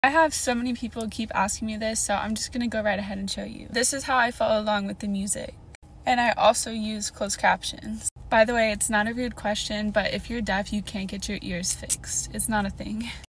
I have so many people keep asking me this, so I'm just gonna go right ahead and show you. This is how I follow along with the music. And I also use closed captions. By the way, it's not a rude question, but if you're deaf, you can't get your ears fixed. It's not a thing.